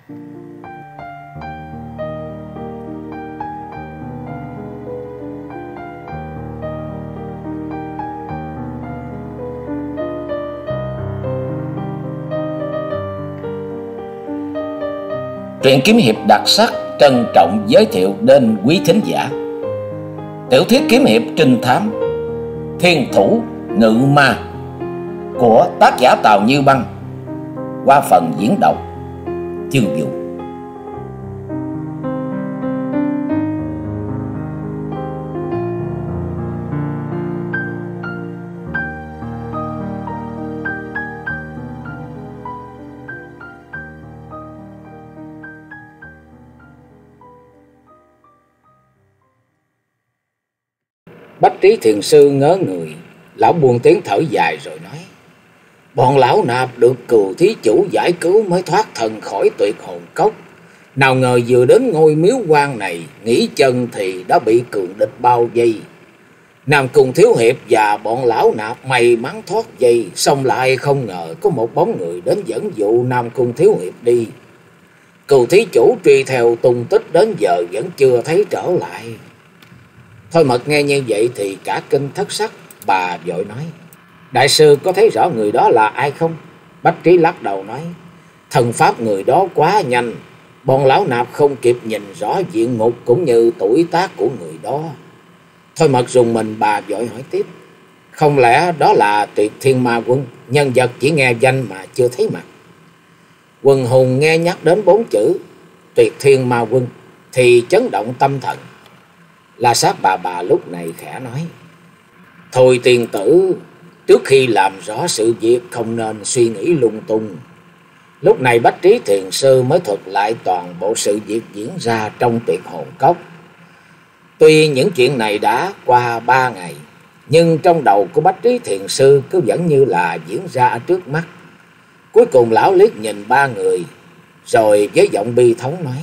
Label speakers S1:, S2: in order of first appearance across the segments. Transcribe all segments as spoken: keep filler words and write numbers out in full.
S1: Truyện kiếm hiệp đặc sắc trân trọng giới thiệu đến quý thính giả tiểu thuyết kiếm hiệp trinh thám Thiên Thủ Ngự Ma của tác giả Tào Như Băng qua phần diễn đọc Chương Vũ. Bách Trí Thiền Sư ngớ người, lão buông tiếng thở dài rồi nói: bọn lão nạp được Cừu thí chủ giải cứu mới thoát thân khỏi Tuyệt Hồn Cốc. Nào ngờ vừa đến ngôi miếu quan này, nghỉ chân thì đã bị cường địch bao vây. Nam Cung thiếu hiệp và bọn lão nạp may mắn thoát vây, xong lại không ngờ có một bóng người đến dẫn dụ Nam Cung thiếu hiệp đi. Cừu thí chủ truy theo tung tích đến giờ vẫn chưa thấy trở lại. Thôi Mật nghe như vậy thì cả kinh thất sắc, bà vội nói: đại sư có thấy rõ người đó là ai không? Bách Trí lắc đầu nói: thần pháp người đó quá nhanh, bọn lão nạp không kịp nhìn rõ diện mục cũng như tuổi tác của người đó. Thôi Mật rùng mình, bà vội hỏi tiếp: không lẽ đó là Tuyệt Thiên Ma Quân, nhân vật chỉ nghe danh mà chưa thấy mặt? Quần hùng nghe nhắc đến bốn chữ Tuyệt Thiên Ma Quân thì chấn động tâm thần. La Sát bà bà lúc này khẽ nói: thôi tiên tử, trước khi làm rõ sự việc không nên suy nghĩ lung tung. Lúc này Bách Trí Thiền Sư mới thuật lại toàn bộ sự việc diễn ra trong Tuyệt Hồn Cốc. Tuy những chuyện này đã qua ba ngày, nhưng trong đầu của Bách Trí Thiền Sư cứ vẫn như là diễn ra ở trước mắt. Cuối cùng lão liếc nhìn ba người, rồi với giọng bi thống nói: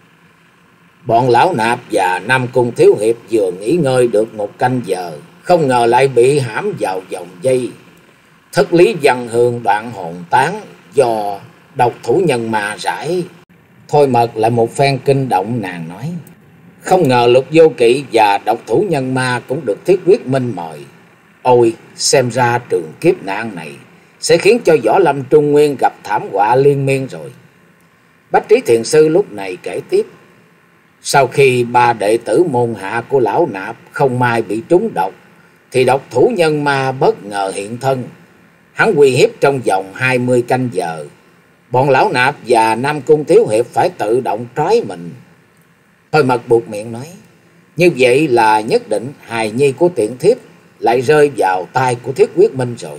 S1: bọn lão nạp và Nam Cung thiếu hiệp vừa nghỉ ngơi được một canh giờ, không ngờ lại bị hãm vào vòng dây. Thất lý văn hương đoạn hồn tán do độc thủ nhân mà rải. Thôi Mật lại một phen kinh động, nàng nói: không ngờ Lục Vô Kỵ và độc thủ nhân ma cũng được Thiết Quyết Minh mời. Ôi, xem ra trường kiếp nạn này sẽ khiến cho Võ Lâm Trung Nguyên gặp thảm họa liên miên rồi. Bách Trí Thiền Sư lúc này kể tiếp: sau khi ba đệ tử môn hạ của lão nạp không may bị trúng độc, thì độc thủ nhân ma bất ngờ hiện thân. Hắn uy hiếp trong vòng hai mươi canh giờ. Bọn lão nạp và Nam Cung thiếu hiệp phải tự động trói mình. Thôi Mật buộc miệng nói: như vậy là nhất định hài nhi của tiện thiếp lại rơi vào tay của Thiết Quyết Minh rồi.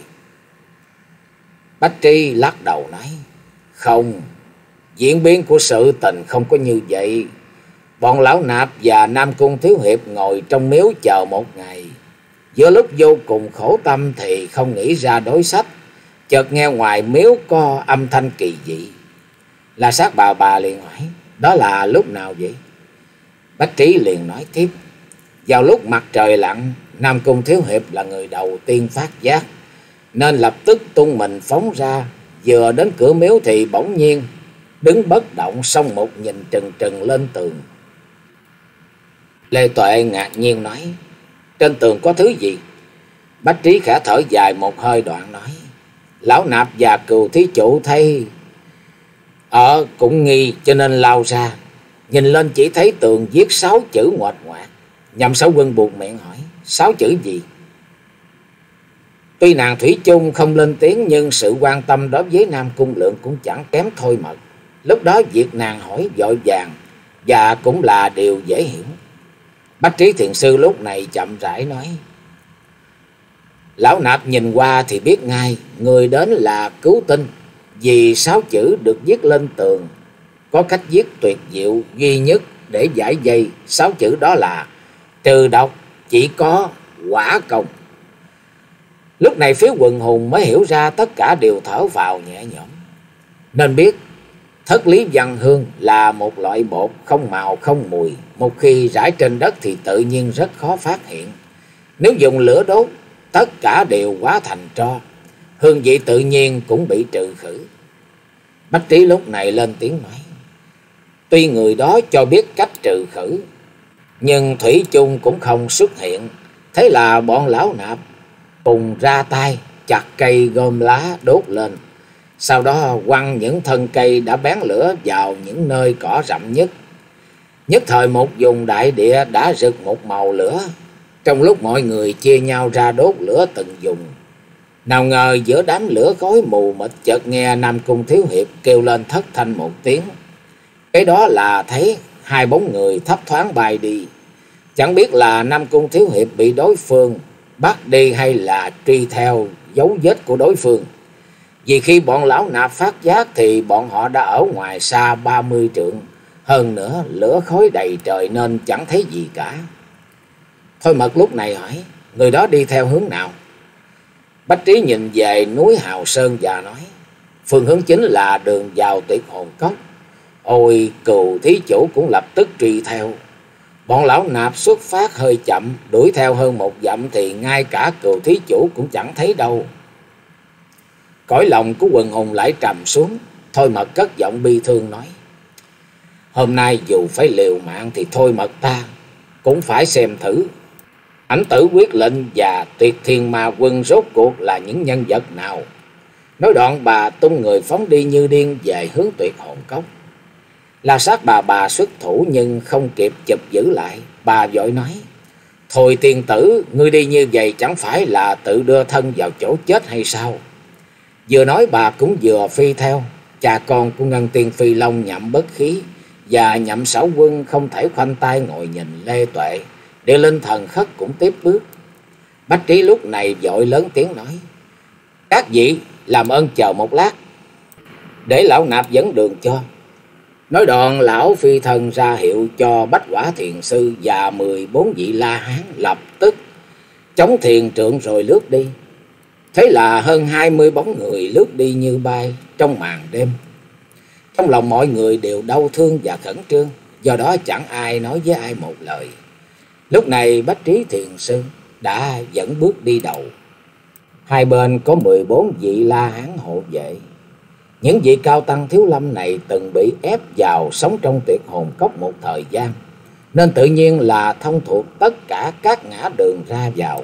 S1: Bách Tri lắc đầu nói: không, diễn biến của sự tình không có như vậy. Bọn lão nạp và Nam Cung thiếu hiệp ngồi trong miếu chờ một ngày. Giữa lúc vô cùng khổ tâm thì không nghĩ ra đối sách, chợt nghe ngoài miếu có âm thanh kỳ dị. La Sát bà bà liền hỏi: đó là lúc nào vậy? Bách Trí liền nói tiếp: vào lúc mặt trời lặn, Nam Cung thiếu hiệp là người đầu tiên phát giác, nên lập tức tung mình phóng ra. Vừa đến cửa miếu thì bỗng nhiên đứng bất động, song một nhìn trừng trừng lên tường. Lê Tuệ ngạc nhiên nói: trên tường có thứ gì? Bách Trí khẽ thở dài một hơi đoạn nói: lão nạp và Cừu thí chủ thấy ở cũng nghi cho nên lao ra. Nhìn lên chỉ thấy tường viết sáu chữ ngoạch ngoạc. Nhậm Sáu Quân buộc miệng hỏi: sáu chữ gì? Tuy nàng thủy chung không lên tiếng, nhưng sự quan tâm đối với Nam Cung Lượng cũng chẳng kém Thôi Mật. Lúc đó việc nàng hỏi vội vàng và cũng là điều dễ hiểu. Bách Trí Thiền Sư lúc này chậm rãi nói: lão nạp nhìn qua thì biết ngay người đến là Cứu Tinh, vì sáu chữ được viết lên tường có cách viết tuyệt diệu duy nhất để giải dây. Sáu chữ đó là: trừ độc chỉ có quả công. Lúc này phía quần hùng mới hiểu ra, tất cả đều thở vào nhẹ nhõm. Nên biết thất lý văn hương là một loại bột không màu không mùi, một khi rải trên đất thì tự nhiên rất khó phát hiện. Nếu dùng lửa đốt, tất cả đều hóa thành tro, hương vị tự nhiên cũng bị trừ khử. Bách Trí lúc này lên tiếng nói: Tuy người đó cho biết cách trừ khử, nhưng thủy chung cũng không xuất hiện. Thế là bọn lão nạp cùng ra tay chặt cây gom lá đốt lên, sau đó quăng những thân cây đã bén lửa vào những nơi cỏ rậm nhất. Nhất thời một vùng đại địa đã rực một màu lửa. Trong lúc mọi người chia nhau ra đốt lửa từng vùng, nào ngờ giữa đám lửa khói mù mịt chợt nghe Nam Cung Thiếu Hiệp kêu lên thất thanh một tiếng. Cái đó là thấy hai bóng người thấp thoáng bay đi. Chẳng biết là Nam Cung Thiếu Hiệp bị đối phương bắt đi hay là truy theo dấu vết của đối phương. Vì khi bọn lão nạp phát giác thì bọn họ đã ở ngoài xa ba mươi trượng. Hơn nữa lửa khói đầy trời nên chẳng thấy gì cả. Thôi Mật lúc này hỏi, người đó đi theo hướng nào? Bách Trí nhìn về núi Hào Sơn và nói, phương hướng chính là đường vào Tuyệt Hồn Cốc. Ôi, Cừu thí chủ cũng lập tức truy theo. Bọn lão nạp xuất phát hơi chậm, đuổi theo hơn một dặm thì ngay cả Cừu thí chủ cũng chẳng thấy đâu. Cõi lòng của quần hùng lại trầm xuống. Thôi Mật cất giọng bi thương nói, hôm nay dù phải liều mạng thì Thôi Mật ta cũng phải xem thử Ảnh Tử Quyết Lệnh và Tuyệt Thiên Ma Quân rốt cuộc là những nhân vật nào. Nói đoạn bà tung người phóng đi như điên về hướng Tuyệt Hồn Cốc. La Sát bà bà xuất thủ nhưng không kịp chụp giữ lại. Bà vội nói, thôi tiên tử, ngươi đi như vậy chẳng phải là tự đưa thân vào chỗ chết hay sao? Vừa nói bà cũng vừa phi theo. Cha con của Ngân Tiên Phi Long Nhậm Bất Khí và Nhậm Xảo Quân không thể khoanh tay ngồi nhìn lê tuệ. Địa Linh Thần Khất cũng tiếp bước. Bách Trí lúc này vội lớn tiếng nói, các vị làm ơn chờ một lát, để lão nạp dẫn đường cho. Nói đoạn lão phi thần ra hiệu cho Bách Quả Thiền Sư và mười bốn vị La Hán lập tức chống thiền trượng rồi lướt đi. Thế là hơn hai mươi bóng người lướt đi như bay trong màn đêm. Trong lòng mọi người đều đau thương và khẩn trương, do đó chẳng ai nói với ai một lời. Lúc này Bách Trí Thiền Sư đã dẫn bước đi đầu. Hai bên có mười bốn vị La Hán hộ vệ. Những vị cao tăng thiếu lâm này từng bị ép vào sống trong Tuyệt Hồn Cốc một thời gian, nên tự nhiên là thông thuộc tất cả các ngã đường ra vào.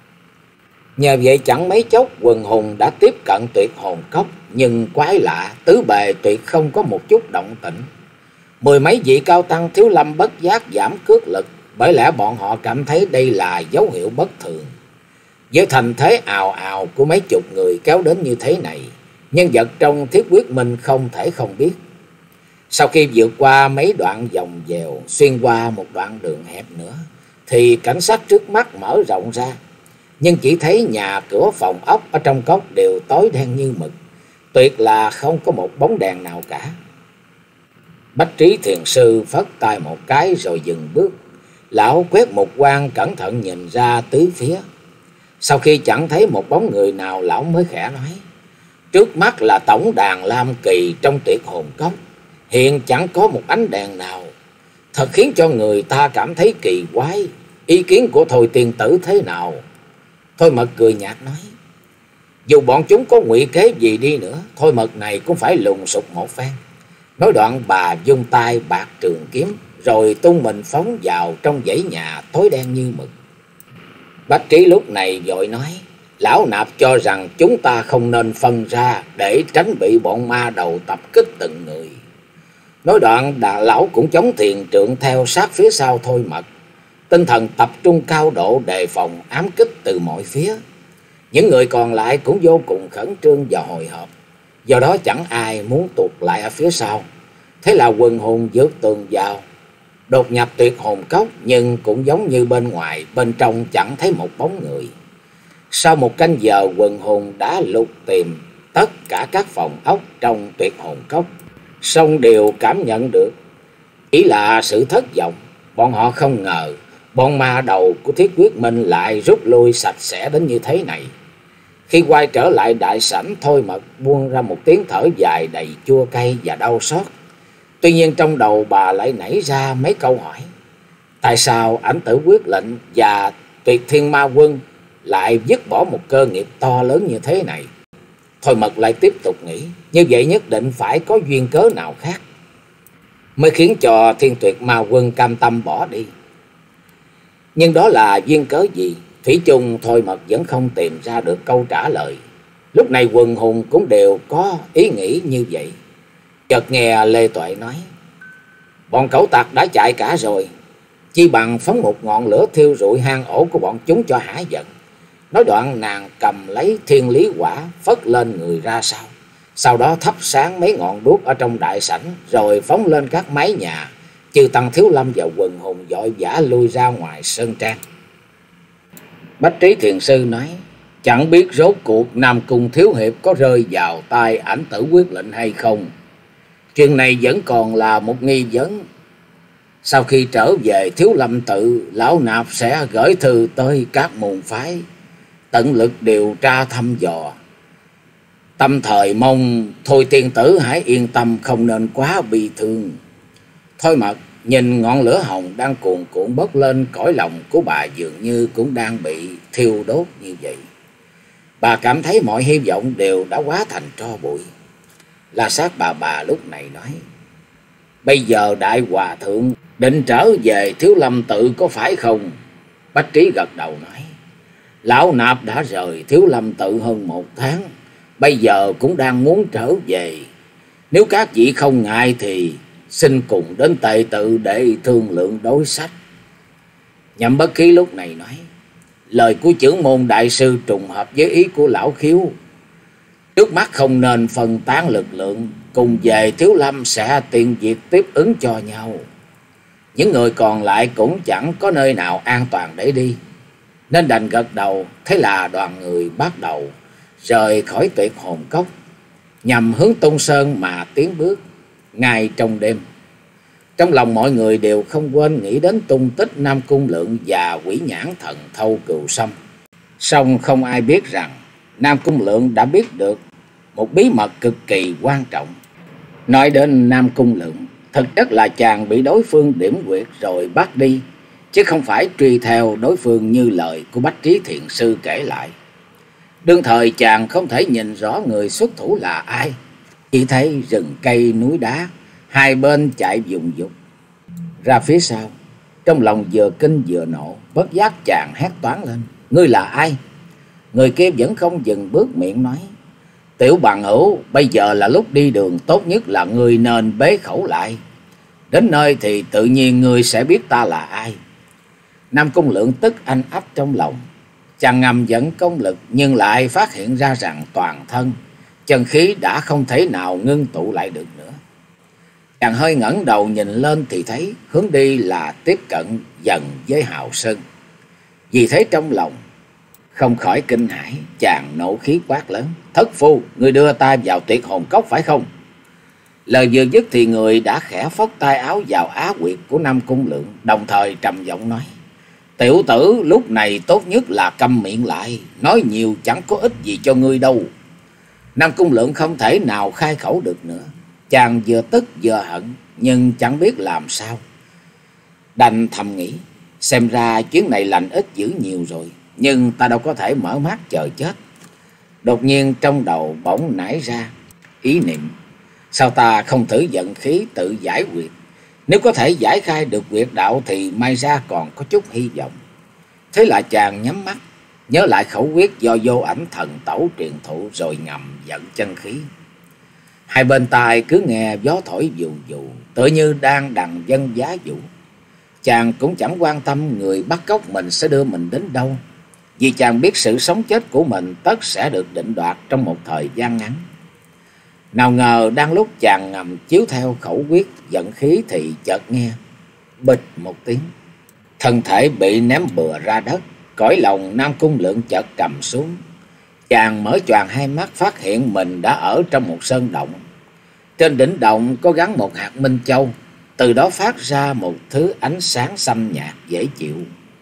S1: Nhờ vậy chẳng mấy chốc quần hùng đã tiếp cận Tuyệt Hồn Cốc, nhưng quái lạ tứ bề tuyệt không có một chút động tĩnh. Mười mấy vị cao tăng thiếu lâm bất giác giảm cước lực, bởi lẽ bọn họ cảm thấy đây là dấu hiệu bất thường. Với thành thế ào ào của mấy chục người kéo đến như thế này, nhân vật trong Thiết Quyết Minh không thể không biết. Sau khi vượt qua mấy đoạn vòng vèo, xuyên qua một đoạn đường hẹp nữa, thì cảnh sát trước mắt mở rộng ra. Nhưng chỉ thấy nhà cửa phòng ốc ở trong cốc đều tối đen như mực, tuyệt là không có một bóng đèn nào cả. Bách Trí Thiền Sư phất tay một cái rồi dừng bước. Lão quét một quan cẩn thận nhìn ra tứ phía. Sau khi chẳng thấy một bóng người nào, lão mới khẽ nói, trước mắt là tổng đàn Lam Kỳ trong Tuyệt Hồn Cốc, hiện chẳng có một ánh đèn nào, thật khiến cho người ta cảm thấy kỳ quái. Ý kiến của Thôi tiên tử thế nào? Thôi Mật cười nhạt nói, dù bọn chúng có ngụy kế gì đi nữa, Thôi Mật này cũng phải lùng sục một phen. Nói đoạn bà vung tay bạc trường kiếm, rồi tung mình phóng vào trong dãy nhà tối đen như mực. Bách Trí lúc này vội nói, lão nạp cho rằng chúng ta không nên phân ra để tránh bị bọn ma đầu tập kích từng người. Nói đoạn đà lão cũng chống thiền trượng theo sát phía sau Thôi Mật, tinh thần tập trung cao độ đề phòng ám kích từ mọi phía. Những người còn lại cũng vô cùng khẩn trương và hồi hộp, do đó chẳng ai muốn tụt lại ở phía sau. Thế là quần hùng vượt tường vào, đột nhập Tuyệt Hồn Cốc, nhưng cũng giống như bên ngoài, bên trong chẳng thấy một bóng người. Sau một canh giờ, quần hùng đã lục tìm tất cả các phòng ốc trong Tuyệt Hồn Cốc, song đều cảm nhận được chỉ là sự thất vọng. Bọn họ không ngờ bọn ma đầu của Thiết Quyết Minh lại rút lui sạch sẽ đến như thế này. Khi quay trở lại đại sảnh, Thôi Mật buông ra một tiếng thở dài đầy chua cay và đau xót. Tuy nhiên trong đầu bà lại nảy ra mấy câu hỏi. Tại sao Ảnh Tử Quyết Lệnh và Tuyệt Thiên Ma Quân lại dứt bỏ một cơ nghiệp to lớn như thế này? Thôi Mật lại tiếp tục nghĩ, như vậy nhất định phải có duyên cớ nào khác. mới khiến cho Thiên Tuyệt Ma Quân cam tâm bỏ đi. Nhưng đó là duyên cớ gì? Thủy chung Thôi Mật vẫn không tìm ra được câu trả lời. Lúc này quần hùng cũng đều có ý nghĩ như vậy. Chợt nghe Lê Tuệ nói: bọn cẩu tặc đã chạy cả rồi, chi bằng phóng một ngọn lửa thiêu rụi hang ổ của bọn chúng cho hả giận. Nói đoạn nàng cầm lấy thiên lý quả phất lên người ra sau, sau đó thắp sáng mấy ngọn đuốc ở trong đại sảnh, rồi phóng lên các mái nhà. Chư Tăng Thiếu Lâm và quần hùng vội vã lui ra ngoài sơn trang. Bách Trí Thiền Sư nói: chẳng biết rốt cuộc Nam Cung thiếu hiệp có rơi vào tay ảnh tử quyết lệnh hay không? Chuyện này vẫn còn là một nghi vấn. Sau khi trở về Thiếu Lâm tự, lão nạp sẽ gửi thư tới các môn phái, tận lực điều tra thăm dò. Tâm thời mong Thôi tiên tử hãy yên tâm, không nên quá bi thương. Thôi Mật nhìn ngọn lửa hồng đang cuồn cuộn bốc lên, cõi lòng của bà dường như cũng đang bị thiêu đốt như vậy. Bà cảm thấy mọi hy vọng đều đã hóa thành tro bụi. La Sát bà bà lúc này nói: bây giờ đại hòa thượng định trở về Thiếu Lâm tự có phải không? Bách Trí gật đầu nói: lão nạp đã rời Thiếu Lâm tự hơn một tháng, bây giờ cũng đang muốn trở về. Nếu các vị không ngại thì xin cùng đến Tề tự để thương lượng đối sách. Nhậm Bất Khí lúc này nói: lời của trưởng môn đại sư trùng hợp với ý của lão Khiếu. Trước mắt không nên phân tán lực lượng, cùng về Thiếu Lâm sẽ tiện việc tiếp ứng cho nhau. Những người còn lại cũng chẳng có nơi nào an toàn để đi, nên đành gật đầu. Thế là đoàn người bắt đầu rời khỏi Tuyệt Hồn Cốc, nhằm hướng Tung Sơn mà tiến bước. Ngay trong đêm, trong lòng mọi người đều không quên nghĩ đến tung tích Nam Cung Lượng và Quỷ Nhãn Thần Thâu Cừu Sâm. Song không ai biết rằng Nam Cung Lượng đã biết được một bí mật cực kỳ quan trọng. Nói đến Nam Cung Lượng, thực chất là chàng bị đối phương điểm quyệt rồi bắt đi, chứ không phải truy theo đối phương như lời của Bách Trí Thiền Sư kể lại. Đương thời chàng không thể nhìn rõ người xuất thủ là ai, chỉ thấy rừng cây núi đá hai bên chạy vùng vụt ra phía sau. Trong lòng vừa kinh vừa nộ, bất giác chàng hét toáng lên: ngươi là ai? Người kia vẫn không dừng bước, miệng nói: tiểu bằng hữu, bây giờ là lúc đi đường, tốt nhất là ngươi nên bế khẩu lại. Đến nơi thì tự nhiên ngươi sẽ biết ta là ai. Nam Cung Lượng tức anh ách trong lòng. Chàng ngầm dẫn công lực, nhưng lại phát hiện ra rằng toàn thân chân khí đã không thể nào ngưng tụ lại được nữa. Chàng hơi ngẩng đầu nhìn lên thì thấy hướng đi là tiếp cận dần với Hào Sơn. Vì thế trong lòng không khỏi kinh hãi, chàng nộ khí quát lớn: thất phu, ngươi đưa ta vào Tuyệt Hồn Cốc phải không? Lời vừa dứt thì người đã khẽ phất tay áo vào á quyệt của Nam Cung Lượng, đồng thời trầm giọng nói: tiểu tử, lúc này tốt nhất là câm miệng lại, nói nhiều chẳng có ích gì cho ngươi đâu. Nam Cung Lượng không thể nào khai khẩu được nữa. Chàng vừa tức vừa hận, nhưng chẳng biết làm sao. Đành thầm nghĩ, xem ra chuyến này lành ít dữ nhiều rồi, nhưng ta đâu có thể mở mắt chờ chết. Đột nhiên trong đầu bỗng nảy ra ý niệm, sao ta không thử vận khí tự giải quyết? Nếu có thể giải khai được quyệt đạo thì may ra còn có chút hy vọng. Thế là chàng nhắm mắt, nhớ lại khẩu quyết do Vô Ảnh Thần Tẩu truyền thụ, rồi ngầm vận chân khí. Hai bên tai cứ nghe gió thổi vù vù, tựa như đang đằng vân giá vũ. Chàng cũng chẳng quan tâm người bắt cóc mình sẽ đưa mình đến đâu, vì chàng biết sự sống chết của mình tất sẽ được định đoạt trong một thời gian ngắn. Nào ngờ đang lúc chàng ngầm chiếu theo khẩu quyết vận khí thì chợt nghe bịch một tiếng, thân thể bị ném bừa ra đất. Cõi lòng Nam Cung Lượng chợt trầm xuống. Chàng mở choàng hai mắt, phát hiện mình đã ở trong một sơn động. Trên đỉnh động có gắn một hạt minh châu, từ đó phát ra một thứ ánh sáng xanh nhạt dễ chịu.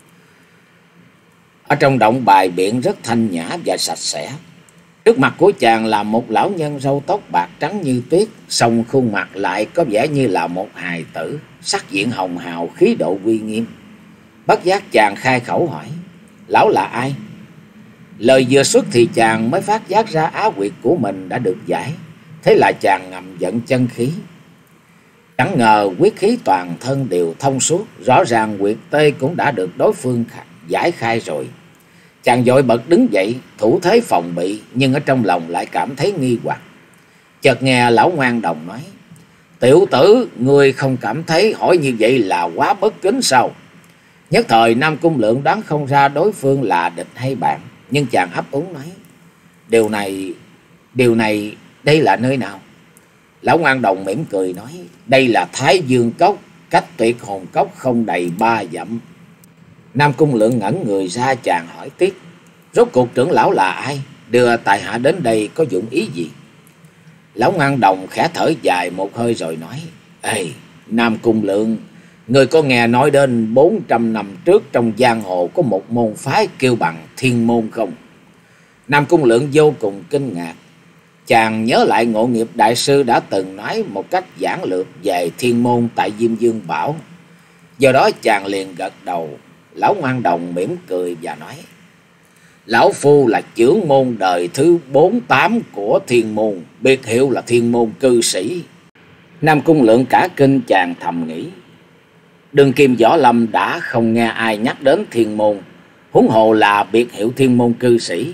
S1: Ở trong động bài biện rất thanh nhã và sạch sẽ. Trước mặt của chàng là một lão nhân râu tóc bạc trắng như tuyết, song khuôn mặt lại có vẻ như là một hài tử, sắc diện hồng hào, khí độ uy nghiêm. Bất giác chàng khai khẩu hỏi: lão là ai? Lời vừa xuất thì chàng mới phát giác ra á quyệt của mình đã được giải. Thế là chàng ngầm vận chân khí. Chẳng ngờ quyết khí toàn thân đều thông suốt, rõ ràng huyệt tê cũng đã được đối phương giải khai rồi. Chàng vội bật đứng dậy, thủ thế phòng bị, nhưng ở trong lòng lại cảm thấy nghi hoặc. Chợt nghe lão Ngoan Đồng nói: "Tiểu tử, ngươi không cảm thấy hỏi như vậy là quá bất kính sao?" Nhất thời Nam Cung Lượng đoán không ra đối phương là địch hay bạn, nhưng chàng ấp úng nói: Điều này, điều này, đây là nơi nào?" Lão Ngoan Đồng mỉm cười nói: "Đây là Thái Dương Cốc, cách Tuyệt Hồn Cốc không đầy ba dặm." Nam Cung Lượng ngẩn người ra, chàng hỏi tiếp: "Rốt cuộc trưởng lão là ai? Đưa tại hạ đến đây có dụng ý gì?" Lão Ngoan Đồng khẽ thở dài một hơi rồi nói: "Ê, Nam Cung Lượng, người có nghe nói đến bốn trăm năm trước trong giang hồ có một môn phái kêu bằng Thiên Môn không?" Nam Cung Lượng vô cùng kinh ngạc. Chàng nhớ lại Ngộ Nghiệp đại sư đã từng nói một cách giản lược về Thiên Môn tại Diêm Dương Bảo. Do đó chàng liền gật đầu. Lão Ngoan Đồng mỉm cười và nói: "Lão phu là trưởng môn đời thứ bốn tám của Thiên Môn, biệt hiệu là Thiên Môn cư sĩ." Nam Cung Lượng cả kinh, chàng thầm nghĩ: Đương kim võ lâm đã không nghe ai nhắc đến Thiên Môn, huống hồ là biệt hiệu Thiên Môn cư sĩ.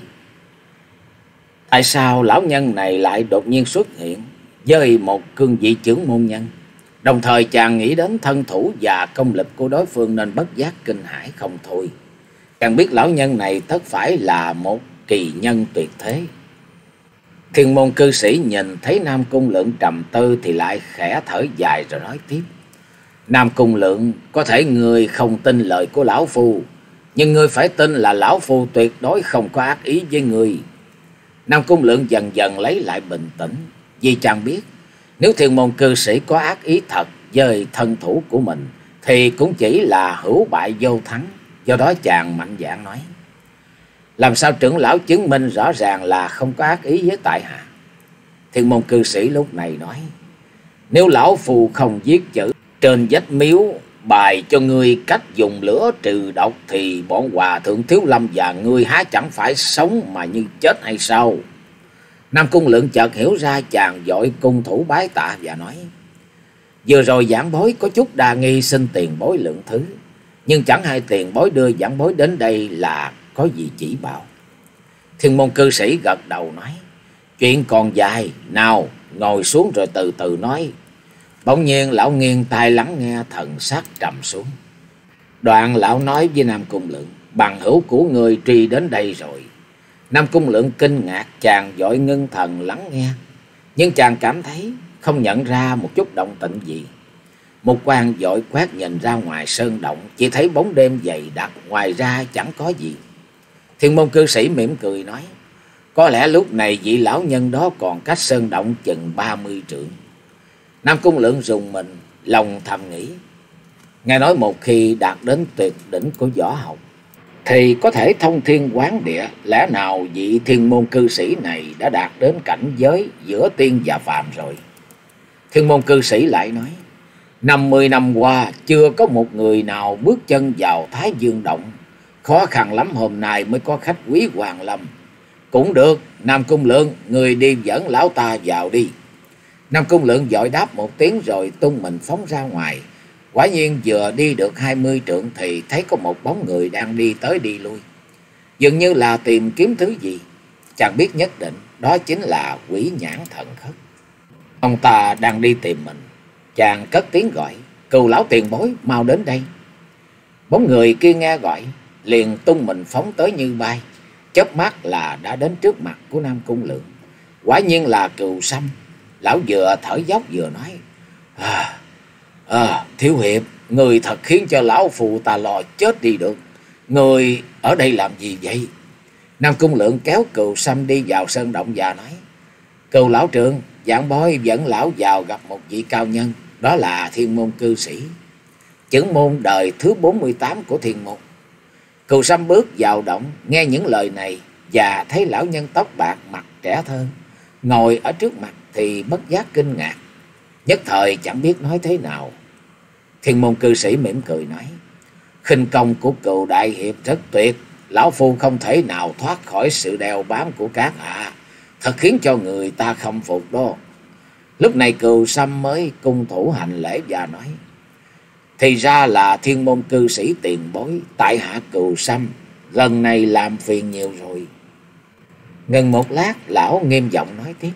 S1: Tại sao lão nhân này lại đột nhiên xuất hiện với một cương vị trưởng môn nhân? Đồng thời chàng nghĩ đến thân thủ và công lực của đối phương nên bất giác kinh hãi không thôi. Chàng biết lão nhân này tất phải là một kỳ nhân tuyệt thế. Thiên Môn cư sĩ nhìn thấy Nam Cung Lượng trầm tư thì lại khẽ thở dài rồi nói tiếp: "Nam Cung Lượng, có thể ngươi không tin lời của lão phu, nhưng ngươi phải tin là lão phu tuyệt đối không có ác ý với ngươi." Nam Cung Lượng dần dần lấy lại bình tĩnh, vì chàng biết nếu Thiên Môn cư sĩ có ác ý thật với thân thủ của mình thì cũng chỉ là hữu bại vô thắng. Do đó chàng mạnh dạn nói: "Làm sao trưởng lão chứng minh rõ ràng là không có ác ý với tại hạ?" Thiên Môn cư sĩ lúc này nói: "Nếu lão phù không viết chữ trên vách miếu bài cho ngươi cách dùng lửa trừ độc thì bọn hòa thượng Thiếu Lâm và ngươi há chẳng phải sống mà như chết hay sao?" Nam Cung Lượng chợt hiểu ra, chàng vội cung thủ bái tạ và nói: "Vừa rồi giảng bối có chút đa nghi, xin tiền bối lượng thứ, nhưng chẳng hay tiền bối đưa giảng bối đến đây là có gì chỉ bảo." Thiên Môn cư sĩ gật đầu nói: "Chuyện còn dài, nào ngồi xuống rồi từ từ nói." Bỗng nhiên lão nghiêng tai lắng nghe, thần sắc trầm xuống. Đoạn lão nói với Nam Cung Lượng: "Bằng hữu của người truy đến đây rồi." Nam Cung Lượng kinh ngạc, chàng vội ngưng thần lắng nghe, nhưng chàng cảm thấy không nhận ra một chút động tĩnh gì. Một quan vội quét nhìn ra ngoài sơn động, chỉ thấy bóng đêm dày đặc, ngoài ra chẳng có gì. Thiên Môn cư sĩ mỉm cười nói: "Có lẽ lúc này vị lão nhân đó còn cách sơn động chừng ba mươi trượng." Nam Cung Lượng rùng mình, lòng thầm nghĩ: nghe nói một khi đạt đến tuyệt đỉnh của võ học thì có thể thông thiên quán địa, lẽ nào vị Thiên Môn cư sĩ này đã đạt đến cảnh giới giữa tiên và phàm rồi? Thiên Môn cư sĩ lại nói: năm mươi năm qua chưa có một người nào bước chân vào Thái Dương Động, khó khăn lắm hôm nay mới có khách quý Hoàng Lâm. Cũng được, Nam Cung Lượng, người đi dẫn lão ta vào đi. Nam Cung Lượng vội đáp một tiếng rồi tung mình phóng ra ngoài. Quả nhiên vừa đi được hai mươi trượng thì thấy có một bóng người đang đi tới đi lui, dường như là tìm kiếm thứ gì. Chàng biết nhất định đó chính là Quỷ Nhãn Thần Khất. Ông ta đang đi tìm mình. Chàng cất tiếng gọi: "Cừu lão tiền bối, mau đến đây." Bóng người kia nghe gọi liền tung mình phóng tới như bay, chớp mắt là đã đến trước mặt của Nam Cung Lượng. Quả nhiên là Cừu Sâm. Lão vừa thở dốc vừa nói: À, à, thiếu hiệp, người thật khiến cho lão phù ta lo chết đi được. Người ở đây làm gì vậy? Nam Cung Lượng kéo Cừu Sâm đi vào sơn động và nói: Cừu lão trưởng, giảng bối dẫn lão vào gặp một vị cao nhân, đó là Thiên Môn cư sĩ, chưởng môn đời thứ bốn mươi tám của Thiên Môn. Cừu Sâm bước vào động, nghe những lời này và thấy lão nhân tóc bạc, mặt trẻ thơ ngồi ở trước mặt thì bất giác kinh ngạc, nhất thời chẳng biết nói thế nào. Thiên Môn cư sĩ mỉm cười nói: khinh công của Cừu đại hiệp rất tuyệt, lão phu không thể nào thoát khỏi sự đeo bám của các hạ, thật khiến cho người ta khâm phục đó. Lúc này Cừu Sâm mới cung thủ hành lễ và nói: thì ra là Thiên Môn cư sĩ tiền bối, tại hạ Cừu Sâm lần này làm phiền nhiều rồi. Ngừng một lát, lão nghiêm giọng nói tiếp: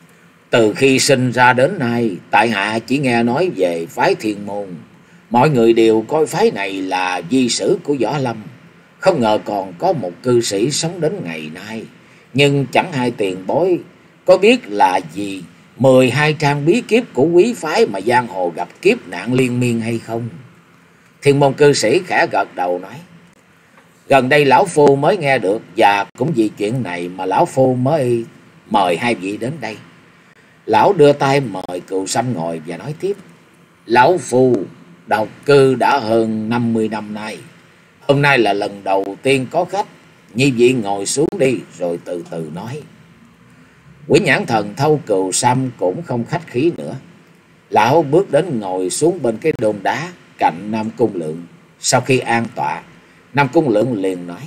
S1: từ khi sinh ra đến nay, tại hạ chỉ nghe nói về phái Thiên Môn. Mọi người đều coi phái này là di sử của Võ Lâm. Không ngờ còn có một cư sĩ sống đến ngày nay. Nhưng chẳng hay tiền bối có biết là gì mười hai trang bí kíp của quý phái mà giang hồ gặp kiếp nạn liên miên hay không? Thiên Môn cư sĩ khẽ gật đầu nói: gần đây lão phu mới nghe được, và cũng vì chuyện này mà lão phu mới mời hai vị đến đây. Lão đưa tay mời Cừu Sâm ngồi và nói tiếp: lão phu độc cư đã hơn năm mươi năm nay. Hôm nay là lần đầu tiên có khách. Nhi vị ngồi xuống đi rồi từ từ nói. Quỷ Nhãn Thần thâu Cừu Sâm cũng không khách khí nữa. Lão bước đến ngồi xuống bên cái đôn đá cạnh Nam Cung Lượng. Sau khi an tọa, Nam Cung Lượng liền nói: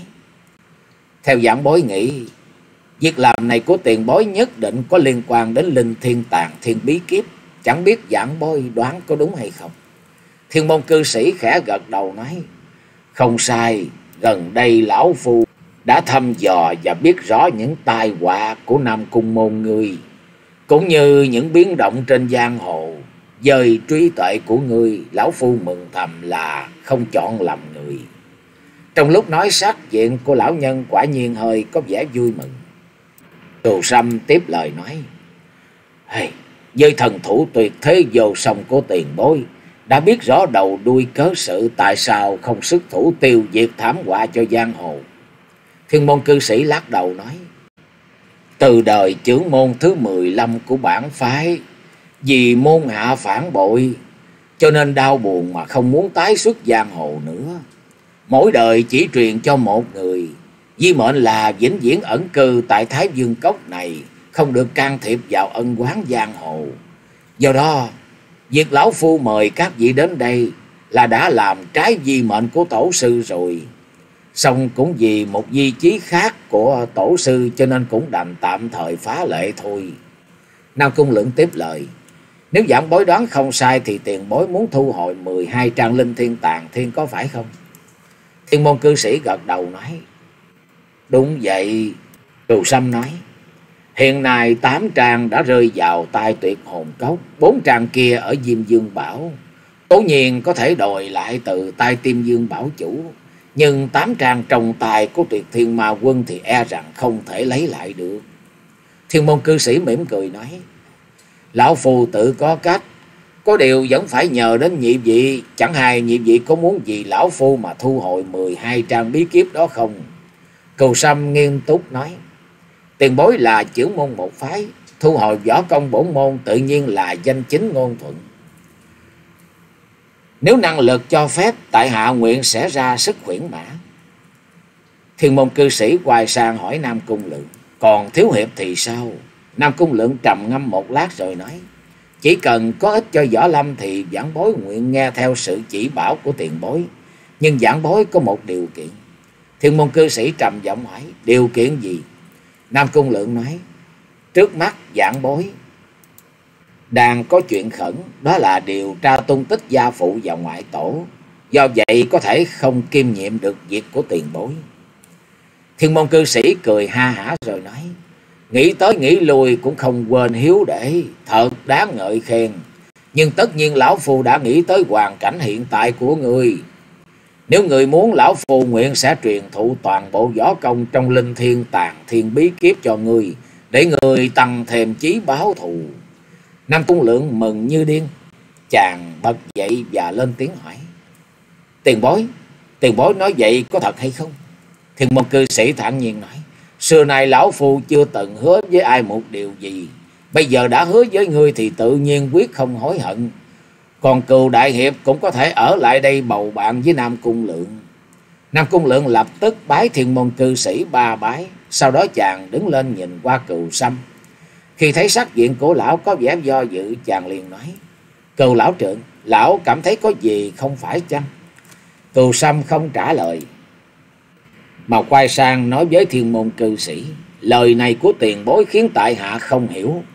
S1: theo giảng bối nghĩ, việc làm này của tiền bối nhất định có liên quan đến linh thiên tàng thiên bí kíp. Chẳng biết giảng bối đoán có đúng hay không? Thiên Môn cư sĩ khẽ gật đầu nói: không sai. Gần đây lão phu đã thăm dò và biết rõ những tai họa của Nam Cung môn ngươi, cũng như những biến động trên giang hồ. Dời trí tuệ của ngươi, lão phu mừng thầm là không chọn lầm người. Trong lúc nói, sắc diện của lão nhân quả nhiên hơi có vẻ vui mừng. Cừu Sâm tiếp lời nói: hey, với thần thủ tuyệt thế vô song của tiền bối, đã biết rõ đầu đuôi cớ sự, tại sao không xuất thủ tiêu diệt thảm họa cho giang hồ? Thiên Môn cư sĩ lắc đầu nói: từ đời chưởng môn thứ mười lăm của bản phái, vì môn hạ phản bội cho nên đau buồn mà không muốn tái xuất giang hồ nữa. Mỗi đời chỉ truyền cho một người, di mệnh là vĩnh viễn ẩn cư tại Thái Dương Cốc này, không được can thiệp vào ân oán giang hồ. Do đó, việc lão phu mời các vị đến đây là đã làm trái di mệnh của tổ sư rồi. Song cũng vì một di chí khác của tổ sư cho nên cũng đành tạm thời phá lệ thôi. Nam Cung Lượng tiếp lời: nếu giảng bối đoán không sai thì tiền bối muốn thu hồi mười hai trang linh thiên tàng thiên có phải không? Thiên Môn cư sĩ gật đầu nói: đúng vậy. Cừu Sâm nói: hiện nay tám trang đã rơi vào tay Tuyệt Hồn Cốc, bốn trang kia ở Diêm Dương Bảo. Tố nhiên có thể đòi lại từ tay Tiêm Dương Bảo chủ, nhưng tám trang trong tay của Tuyệt Thiên Ma Quân thì e rằng không thể lấy lại được. Thiên Môn cư sĩ mỉm cười nói: lão phu tự có cách, có điều vẫn phải nhờ đến nhị vị. Chẳng hay nhị vị có muốn vì lão phu mà thu hồi mười hai trang bí kíp đó không? Cừu Sâm nghiêm túc nói: tiền bối là chưởng môn một phái, thu hồi võ công bổn môn tự nhiên là danh chính ngôn thuận. Nếu năng lực cho phép, tại hạ nguyện sẽ ra sức khuyển mã. Thiên Môn cư sĩ quay sang hỏi Nam Cung Lượng: còn thiếu hiệp thì sao? Nam Cung Lượng trầm ngâm một lát rồi nói: chỉ cần có ích cho võ lâm thì giảng bối nguyện nghe theo sự chỉ bảo của tiền bối. Nhưng giảng bối có một điều kiện. Thiên Môn cư sĩ trầm giọng hỏi: điều kiện gì? Nam Cung Lượng nói: trước mắt giảng bối đang có chuyện khẩn, đó là điều tra tung tích gia phụ và ngoại tổ. Do vậy có thể không kiêm nhiệm được việc của tiền bối. Thiên Môn cư sĩ cười ha hả rồi nói: nghĩ tới nghĩ lui cũng không quên hiếu để, thật đáng ngợi khen. Nhưng tất nhiên lão phu đã nghĩ tới hoàn cảnh hiện tại của người. Nếu người muốn, lão phu nguyện sẽ truyền thụ toàn bộ võ công trong linh thiên tàng thiên bí kíp cho người, để người tăng thêm chí báo thù. Nam Cung Lượng mừng như điên, chàng bật dậy và lên tiếng hỏi: tiền bối, tiền bối nói vậy có thật hay không? Thiên Môn cư sĩ thản nhiên nói: xưa nay lão phu chưa từng hứa với ai một điều gì, bây giờ đã hứa với ngươi thì tự nhiên quyết không hối hận. Còn Cừu đại hiệp cũng có thể ở lại đây bầu bạn với Nam Cung Lượng. Nam Cung Lượng lập tức bái Thiên Môn cư sĩ ba bái. Sau đó chàng đứng lên nhìn qua Cừu Sâm. Khi thấy sắc diện của lão có vẻ do dự, chàng liền nói: Cừu lão trượng, lão cảm thấy có gì không phải chăng? Cừu Sâm không trả lời, mà quay sang nói với Thiên Môn cư sĩ: lời này của tiền bối khiến tại hạ không hiểu.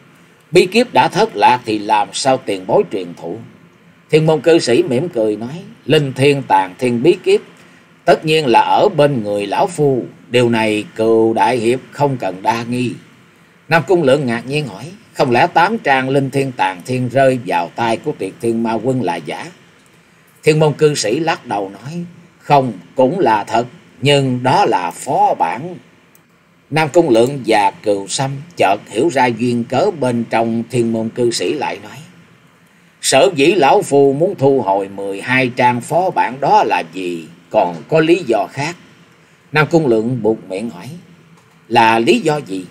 S1: Bí kíp đã thất lạc thì làm sao tiền bối truyền thụ? Thiên môn cư sĩ mỉm cười nói, linh thiên tàng thiên bí kíp tất nhiên là ở bên người lão phu. Điều này Cừu đại hiệp không cần đa nghi. Nam Cung Lượng ngạc nhiên hỏi, không lẽ tám trang linh thiên tàng thiên rơi vào tay của Tuyệt Thiên Ma Quân là giả? Thiên môn cư sĩ lắc đầu nói, không, cũng là thật, nhưng đó là phó bản. Nam Cung Lượng và Cừu Sâm chợt hiểu ra duyên cớ bên trong. Thiên môn cư sĩ lại nói, sở dĩ lão phu muốn thu hồi mười hai trang phó bản đó là gì? Còn có lý do khác? Nam Cung Lượng buột miệng hỏi, là lý do gì?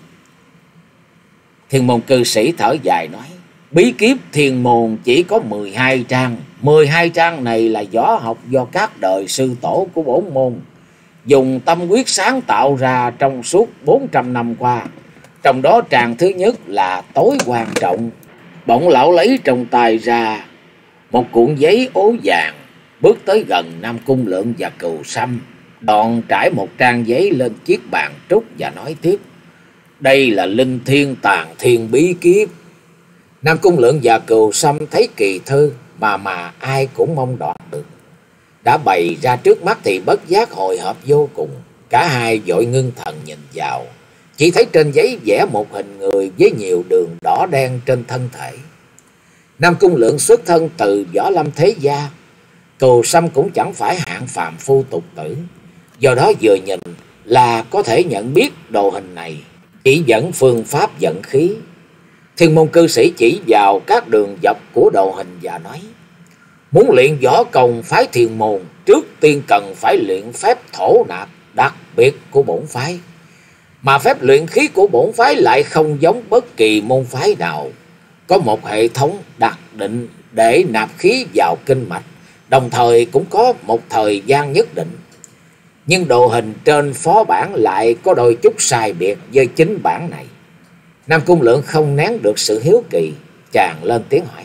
S1: Thiên môn cư sĩ thở dài nói, bí kíp thiên môn chỉ có mười hai trang. mười hai trang này là võ học do các đời sư tổ của bổn môn dùng tâm huyết sáng tạo ra trong suốt bốn trăm năm qua. Trong đó trang thứ nhất là tối quan trọng. Bỗng lão lấy trong tay ra một cuộn giấy ố vàng, bước tới gần Nam Cung Lượng và Cừu Sâm, đoạn trải một trang giấy lên chiếc bàn trúc và nói tiếp, đây là linh thiên tàng thiên bí kíp. Nam Cung Lượng và Cừu Sâm thấy kỳ thư mà mà ai cũng mong đợi được đã bày ra trước mắt thì bất giác hồi hộp vô cùng. Cả hai vội ngưng thần nhìn vào, chỉ thấy trên giấy vẽ một hình người với nhiều đường đỏ đen trên thân thể. Nam Cung Lượng xuất thân từ võ lâm thế gia, Cừu Sâm cũng chẳng phải hạng phàm phu tục tử, do đó vừa nhìn là có thể nhận biết đồ hình này chỉ dẫn phương pháp dẫn khí. Thiên môn cư sĩ chỉ vào các đường dọc của đồ hình và nói, muốn luyện võ công phái Thiên môn, trước tiên cần phải luyện phép thổ nạp đặc biệt của bổn phái. Mà phép luyện khí của bổn phái lại không giống bất kỳ môn phái nào, có một hệ thống đặc định để nạp khí vào kinh mạch, đồng thời cũng có một thời gian nhất định. Nhưng đồ hình trên phó bản lại có đôi chút sai biệt với chính bản này. Nam Cung Lượng không nén được sự hiếu kỳ, chàng lên tiếng hỏi,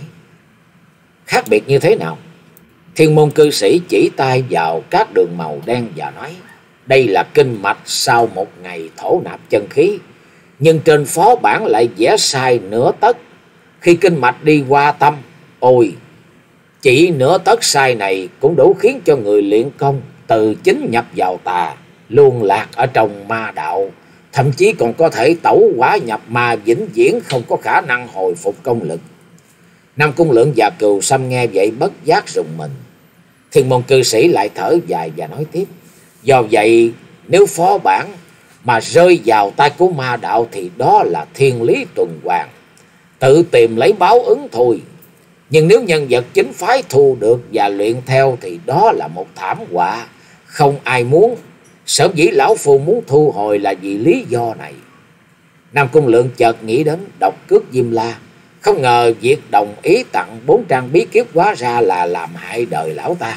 S1: khác biệt như thế nào? Thiên môn cư sĩ chỉ tay vào các đường màu đen và nói, đây là kinh mạch sau một ngày thổ nạp chân khí, nhưng trên phó bản lại vẽ sai nửa tấc. Khi kinh mạch đi qua tâm, ôi, chỉ nửa tấc sai này cũng đủ khiến cho người luyện công từ chính nhập vào tà, luôn lạc ở trong ma đạo, thậm chí còn có thể tẩu hỏa nhập ma, vĩnh viễn không có khả năng hồi phục công lực. Nam Cung Lượng và Cừu Sâm nghe vậy bất giác rùng mình. Thiên môn cư sĩ lại thở dài và nói tiếp, do vậy nếu phó bản mà rơi vào tay của ma đạo thì đó là thiên lý tuần hoàn, tự tìm lấy báo ứng thôi. Nhưng nếu nhân vật chính phái thu được và luyện theo thì đó là một thảm họa không ai muốn. Sở dĩ lão phu muốn thu hồi là vì lý do này. Nam Cung Lượng chợt nghĩ đến độc cước Diêm La, không ngờ việc đồng ý tặng bốn trang bí kíp hóa ra là làm hại đời lão ta.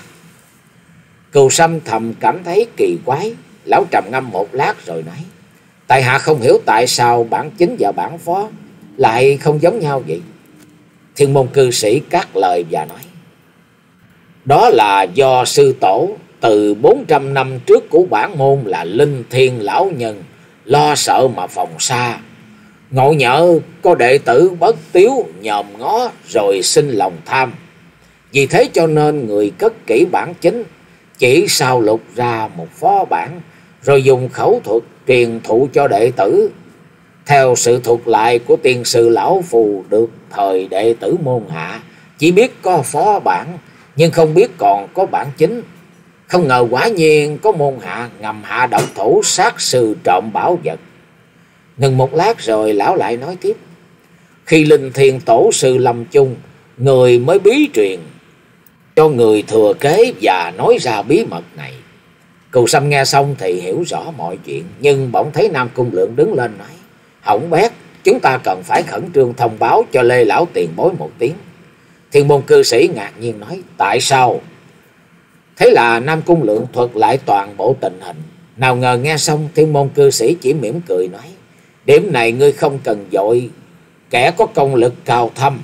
S1: Cừu Sâm thầm cảm thấy kỳ quái, lão trầm ngâm một lát rồi nói, tại hạ không hiểu tại sao bản chính và bản phó lại không giống nhau vậy? Thiên môn cư sĩ cắt lời và nói, đó là do sư tổ từ bốn trăm năm trước của bản môn là Linh Thiên lão nhân lo sợ mà phòng xa, ngộ nhỡ có đệ tử bất tiếu nhòm ngó rồi sinh lòng tham. Vì thế cho nên người cất kỹ bản chính, chỉ sao lục ra một phó bản rồi dùng khẩu thuật truyền thụ cho đệ tử. Theo sự thuật lại của tiên sư lão phù được thời đệ tử môn hạ, chỉ biết có phó bản nhưng không biết còn có bản chính. Không ngờ quả nhiên có môn hạ ngầm hạ độc thủ sát sư trộm bảo vật. Ngừng một lát rồi lão lại nói tiếp, khi Linh Thiên tổ sư lâm chung, người mới bí truyền cho người thừa kế và nói ra bí mật này. Cừu Sâm nghe xong thì hiểu rõ mọi chuyện, nhưng bỗng thấy Nam Cung Lượng đứng lên nói, hỏng bét, chúng ta cần phải khẩn trương thông báo cho Lê lão tiền bối một tiếng. Thiên môn cư sĩ ngạc nhiên nói, tại sao? Thế là Nam Cung Lượng thuật lại toàn bộ tình hình. Nào ngờ nghe xong thiên môn cư sĩ chỉ mỉm cười nói, điểm này ngươi không cần vội, kẻ có công lực cao thâm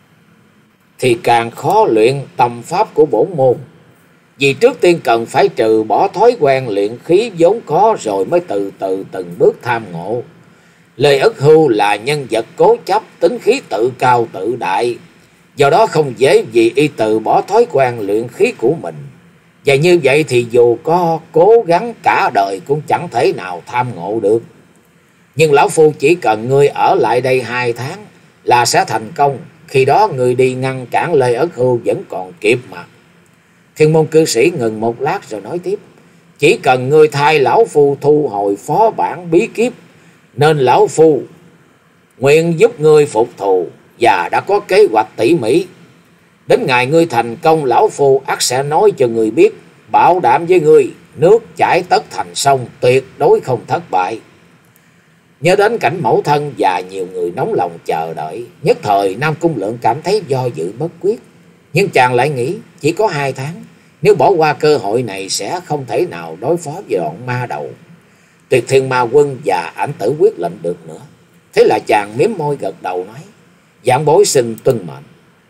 S1: thì càng khó luyện tâm pháp của bổn môn. Vì trước tiên cần phải trừ bỏ thói quen luyện khí vốn có, rồi mới từ từ từng bước tham ngộ. Lê Ất Hưu là nhân vật cố chấp, tính khí tự cao tự đại, do đó không dễ vì y từ bỏ thói quen luyện khí của mình. Và như vậy thì dù có cố gắng cả đời cũng chẳng thể nào tham ngộ được. Nhưng lão phu chỉ cần ngươi ở lại đây hai tháng là sẽ thành công. Khi đó ngươi đi ngăn cản Lê Ất Hưu vẫn còn kịp mà. Thiên môn cư sĩ ngừng một lát rồi nói tiếp. Chỉ cần ngươi thay lão phu thu hồi phó bản bí kíp, nên lão phu nguyện giúp ngươi phục thù và đã có kế hoạch tỉ mỉ. Đến ngày ngươi thành công, lão phu ắt sẽ nói cho ngươi biết, bảo đảm với ngươi nước chảy tất thành sông, tuyệt đối không thất bại. Nhớ đến cảnh mẫu thân và nhiều người nóng lòng chờ đợi, nhất thời Nam Cung Lượng cảm thấy do dự bất quyết. Nhưng chàng lại nghĩ chỉ có hai tháng, nếu bỏ qua cơ hội này sẽ không thể nào đối phó với bọn ma đầu Tuyệt Thiên Ma Quân và Ảnh Tử quyết lệnh được nữa. Thế là chàng miếm môi gật đầu nói, vạn bối xin tuân mệnh.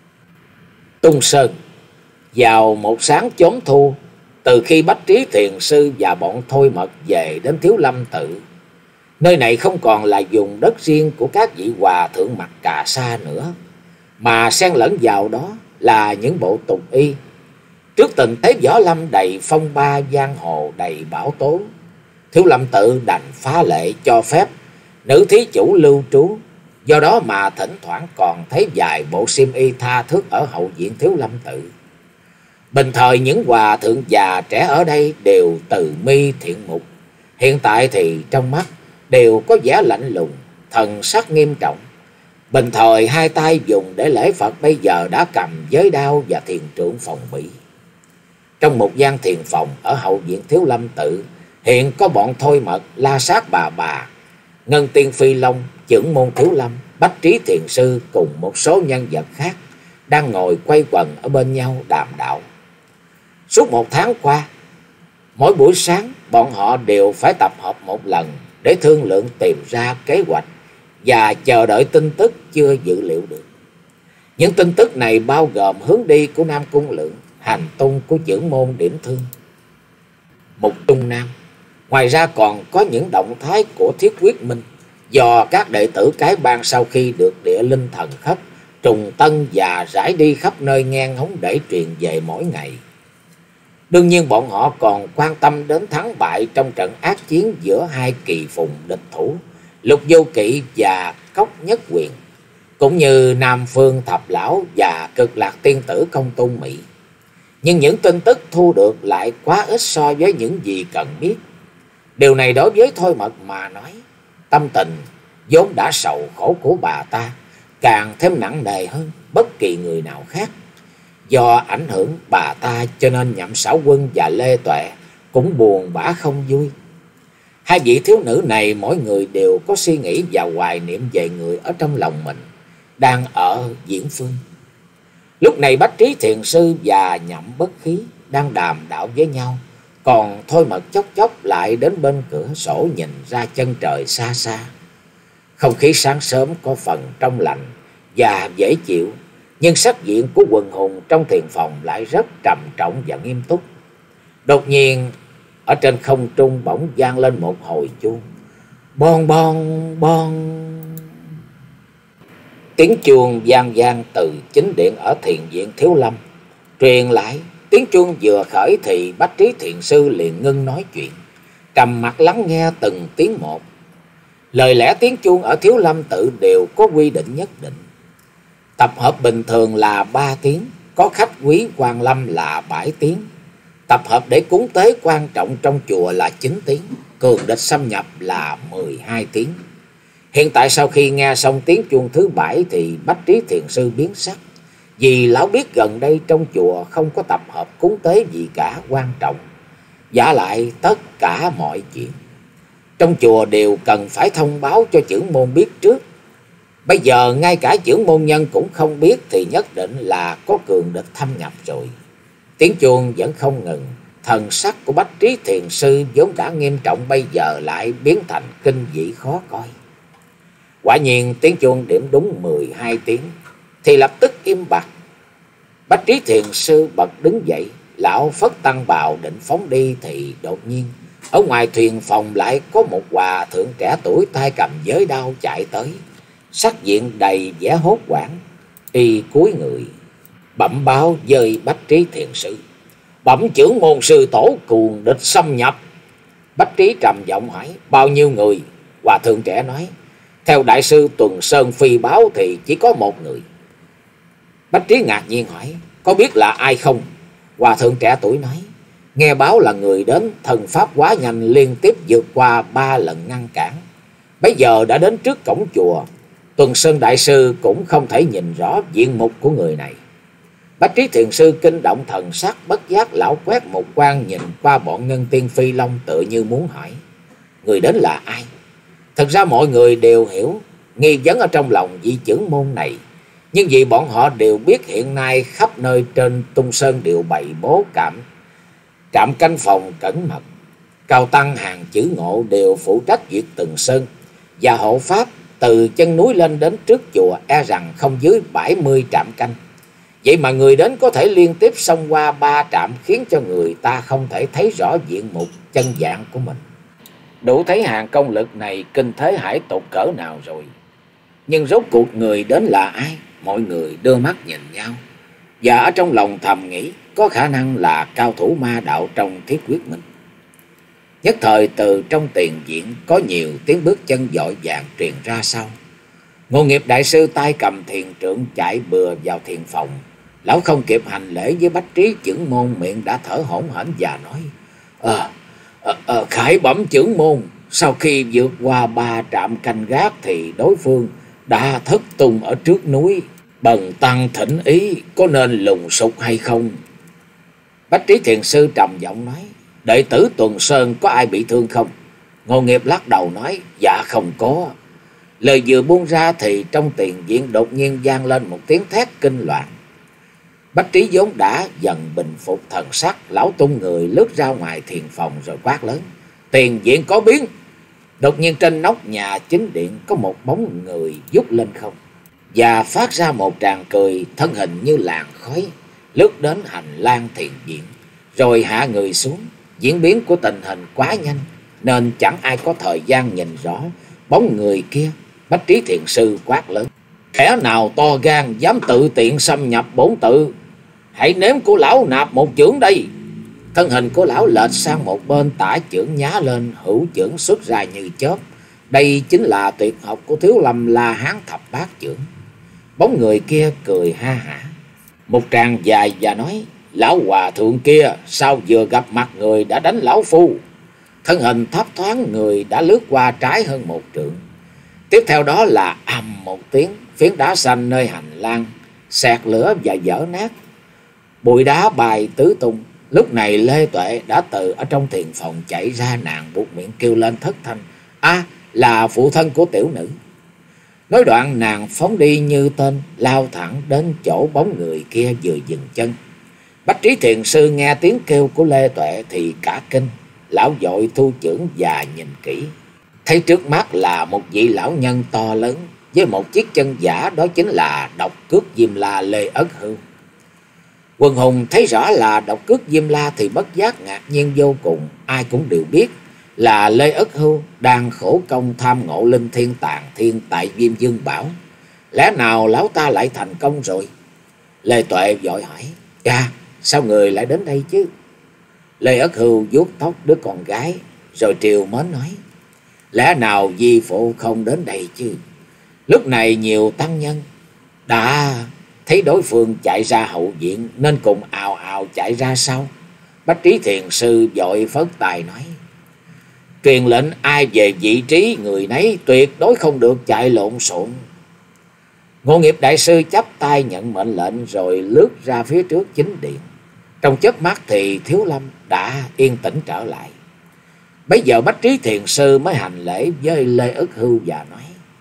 S1: Tung Sơn. Vào một sáng chốn thu, từ khi Bách Trí Thiền Sư và bọn Thôi Mật về đến Thiếu Lâm Tự, nơi này không còn là vùng đất riêng của các vị hòa thượng Mặc Cà Sa nữa, mà xen lẫn vào đó là những bộ tục y. Trước tình thế võ lâm đầy phong ba, giang hồ đầy bão tố, Thiếu Lâm Tự đành phá lệ cho phép nữ thí chủ lưu trú. Do đó mà thỉnh thoảng còn thấy vài bộ xiêm y tha thước ở hậu viện Thiếu Lâm Tự. Bình thời những hòa thượng già trẻ ở đây đều từ mi thiện mục, hiện tại thì trong mắt đều có vẻ lạnh lùng, thần sắc nghiêm trọng. Bình thời hai tay dùng để lễ Phật bây giờ đã cầm giới đao và thiền trượng phòng bị. Trong một gian thiền phòng ở hậu viện Thiếu Lâm Tự, hiện có bọn Thôi Mật, La Sát Bà Bà, Ngân Tiên Phi Long, Chưởng môn Thiếu Lâm, Bách Trí Thiền Sư cùng một số nhân vật khác đang ngồi quay quần ở bên nhau đàm đạo. Suốt một tháng qua, mỗi buổi sáng bọn họ đều phải tập hợp một lần để thương lượng tìm ra kế hoạch và chờ đợi tin tức chưa dự liệu được. Những tin tức này bao gồm hướng đi của Nam Cung Lượng, hành tung của Chưởng môn Điểm Thương, Mục Trung Nam. Ngoài ra còn có những động thái của Thiết Quyết Minh do các đệ tử cái bang sau khi được địa linh thần khất trùng tân và rải đi khắp nơi ngang hóng để truyền về mỗi ngày. Đương nhiên bọn họ còn quan tâm đến thắng bại trong trận ác chiến giữa hai kỳ phùng địch thủ Lục Vô Kỵ và Cốc Nhất Quyền, cũng như Nam Phương Thập Lão và Cực Lạc Tiên Tử Công Tôn Mỹ. Nhưng những tin tức thu được lại quá ít so với những gì cần biết. Điều này đối với Thôi Mật mà nói, tâm tình vốn đã sầu khổ của bà ta càng thêm nặng nề hơn bất kỳ người nào khác. Do ảnh hưởng bà ta cho nên Nhậm Xảo Quân và Lê Tuệ cũng buồn bã không vui. Hai vị thiếu nữ này mỗi người đều có suy nghĩ và hoài niệm về người ở trong lòng mình đang ở Diễn Phương. Lúc này Bách Trí Thiền Sư và Nhậm Bất Khí đang đàm đạo với nhau, còn Thôi Mật chốc chốc lại đến bên cửa sổ nhìn ra chân trời xa xa. Không khí sáng sớm có phần trong lành và dễ chịu, nhưng sắc diện của quần hùng trong thiền phòng lại rất trầm trọng và nghiêm túc. Đột nhiên ở trên không trung bỗng vang lên một hồi chuông, bon bon bon. Tiếng chuông vang vang từ chính điện ở thiền viện Thiếu Lâm truyền lại. Tiếng chuông vừa khởi thì Bách Trí Thiền Sư liền ngưng nói chuyện, trầm mặt lắng nghe từng tiếng một. Lời lẽ tiếng chuông ở Thiếu Lâm Tự đều có quy định nhất định. Tập hợp bình thường là ba tiếng, có khách quý quan lâm là bảy tiếng. Tập hợp để cúng tế quan trọng trong chùa là chín tiếng, cường địch xâm nhập là mười hai tiếng. Hiện tại sau khi nghe xong tiếng chuông thứ bảy thì Bách Trí Thiền Sư biến sắc, vì lão biết gần đây trong chùa không có tập hợp cúng tế gì cả quan trọng. Vả lại tất cả mọi chuyện trong chùa đều cần phải thông báo cho chưởng môn biết trước. Bây giờ ngay cả chưởng môn nhân cũng không biết thì nhất định là có cường địch thâm nhập rồi. Tiếng chuông vẫn không ngừng, thần sắc của Bách Trí Thiền Sư vốn đã nghiêm trọng bây giờ lại biến thành kinh dị khó coi. Quả nhiên tiếng chuông điểm đúng mười hai tiếng thì lập tức im bặt. Bách Trí Thiền Sư bật đứng dậy, lão phất tăng bào định phóng đi thì đột nhiên Ở ngoài thuyền phòng lại có một hòa thượng trẻ tuổi tay cầm giới đao chạy tới, sắc diện đầy vẻ hốt hoảng. Y cúi người bẩm báo với Bách Trí Thiền Sư: "Bẩm trưởng môn sư tổ, cuồng địch xâm nhập." Bách Trí trầm giọng hỏi: "Bao nhiêu người?" Hòa thượng trẻ nói: "Theo đại sư Tuần Sơn phi báo thì chỉ có một người." Bách Trí ngạc nhiên hỏi: "Có biết là ai không?" Hòa thượng trẻ tuổi nói: "Nghe báo là người đến thần pháp quá nhanh, liên tiếp vượt qua ba lần ngăn cản, bây giờ đã đến trước cổng chùa. Tuần Sơn đại sư cũng không thể nhìn rõ diện mục của người này." Bách Trí Thiền Sư kinh động thần sắc, bất giác lão quét một quan nhìn qua bọn Ngân Tiên Phi Long, tựa như muốn hỏi người đến là ai. Thật ra mọi người đều hiểu nghi vấn ở trong lòng vị trưởng môn này, nhưng vì bọn họ đều biết hiện nay khắp nơi trên Tung Sơn đều bày bố cảm trạm canh phòng cẩn mật. Cao tăng hàng chữ ngộ đều phụ trách việc từng sơn và hộ pháp, từ chân núi lên đến trước chùa e rằng không dưới bảy mươi trạm canh. Vậy mà người đến có thể liên tiếp xông qua ba trạm, khiến cho người ta không thể thấy rõ diện mục chân dạng của mình. Đủ thấy hàng công lực này kinh thế hải tục cỡ nào rồi. Nhưng rốt cuộc người đến là ai? Mọi người đưa mắt nhìn nhau, và ở trong lòng thầm nghĩ có khả năng là cao thủ ma đạo trong Thiết Quyết Minh. Nhất thời từ trong tiền viện có nhiều tiếng bước chân vội vàng truyền ra sau. Ngộ Nghiệp đại sư tay cầm thiền trượng chạy bừa vào thiền phòng. Lão không kịp hành lễ với Bách Trí trưởng môn, miệng đã thở hổn hển và nói: Ờ, à, à, à, khải bẩm trưởng môn, sau khi vượt qua ba trạm canh gác thì đối phương đã thất tung ở trước núi. Bần tăng thỉnh ý có nên lùng sục hay không? Bách Trí Thiền Sư trầm giọng nói: Đệ tử Tuần Sơn có ai bị thương không? Ngộ Nghiệp lắc đầu nói: Dạ không có. Lời vừa buông ra thì trong tiền viện đột nhiên vang lên một tiếng thét kinh loạn. Bách Trí vốn đã dần bình phục thần sắc, lão tung người lướt ra ngoài thiền phòng rồi quát lớn: Tiền viện có biến! Đột nhiên trên nóc nhà chính điện có một bóng người vút lên không và phát ra một tràng cười, thân hình như làn khói lướt đến hành lang thiền viện rồi hạ người xuống. Diễn biến của tình hình quá nhanh nên chẳng ai có thời gian nhìn rõ bóng người kia. Bách Trí Thiền Sư quát lớn: Kẻ nào to gan dám tự tiện xâm nhập bổn tự, hãy nếm của lão nạp một chưởng đây. Thân hình của lão lệch sang một bên, tả chưởng nhá lên, hữu chưởng xuất ra như chớp. Đây chính là tuyệt học của Thiếu Lâm La Hán Thập Bát Chưởng. Bóng người kia cười ha hả một tràng dài và nói: Lão hòa thượng kia sao vừa gặp mặt người đã đánh lão phu? Thân hình thấp thoáng, người đã lướt qua trái hơn một trượng. Tiếp theo đó là ầm một tiếng, phiến đá xanh nơi hành lang xẹt lửa và vỡ nát, bụi đá bay tứ tung. Lúc này Lê Tuệ đã từ ở trong thiền phòng chạy ra, nàng buộc miệng kêu lên thất thanh: A, à, là phụ thân của tiểu nữ. Nói đoạn nàng phóng đi như tên, lao thẳng đến chỗ bóng người kia vừa dừng chân. Bách Trí Thiền Sư nghe tiếng kêu của Lê Tuệ thì cả kinh. Lão vội thu chưởng và nhìn kỹ, thấy trước mắt là một vị lão nhân to lớn với một chiếc chân giả, đó chính là Độc Cước Diêm La Lê Ất Hưu. Quần hùng thấy rõ là Độc Cước Diêm La thì bất giác ngạc nhiên vô cùng. Ai cũng đều biết là Lê Ất Hưu đang khổ công tham ngộ linh thiên tàng thiên tại Viêm Dương Bảo. Lẽ nào lão ta lại thành công rồi? Lê Tuệ vội hỏi: Cha, sao người lại đến đây chứ? Lê Ất Hưu vuốt tóc đứa con gái rồi triều mến nói: Lẽ nào di phụ không đến đây chứ? Lúc này nhiều tăng nhân đã thấy đối phương chạy ra hậu viện nên cùng ào ào chạy ra sau. Bách Trí Thiền Sư vội phất tài nói: Truyền lệnh ai về vị trí người nấy, tuyệt đối không được chạy lộn xộn. Ngộ Nghiệp đại sư chắp tay nhận mệnh lệnh rồi lướt ra phía trước chính điện. Trong chớp mắt thì Thiếu Lâm đã yên tĩnh trở lại. Bây giờ Bách Trí Thiền Sư mới hành lễ với Lê Ất Hưu và nói: